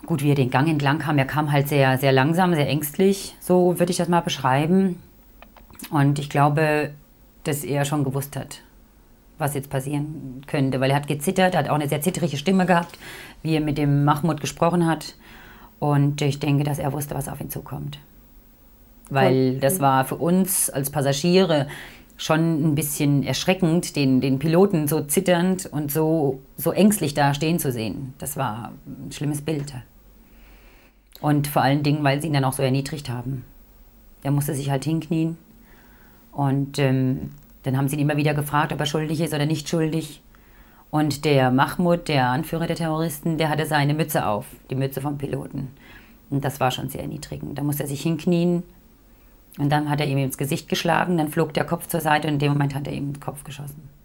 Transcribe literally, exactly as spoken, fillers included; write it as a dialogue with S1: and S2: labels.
S1: Gut, wie er den Gang entlang kam, er kam halt sehr, sehr langsam, sehr ängstlich, so würde ich das mal beschreiben. Und ich glaube, dass er schon gewusst hat, was jetzt passieren könnte, weil er hat gezittert, hat auch eine sehr zittrige Stimme gehabt, wie er mit dem Mahmoud gesprochen hat. Und ich denke, dass er wusste, was auf ihn zukommt. Weil das war für uns als Passagiere schon ein bisschen erschreckend, den, den Piloten so zitternd und so, so ängstlich da stehen zu sehen. Das war ein schlimmes Bild. Und vor allen Dingen, weil sie ihn dann auch so erniedrigt haben. Er musste sich halt hinknien und ähm, dann haben sie ihn immer wieder gefragt, ob er schuldig ist oder nicht schuldig. Und der Mahmoud, der Anführer der Terroristen, der hatte seine Mütze auf, die Mütze vom Piloten. Und das war schon sehr erniedrigend. Da musste er sich hinknien und dann hat er ihm ins Gesicht geschlagen, dann flog der Kopf zur Seite und in dem Moment hat er ihm ins Kopf geschossen.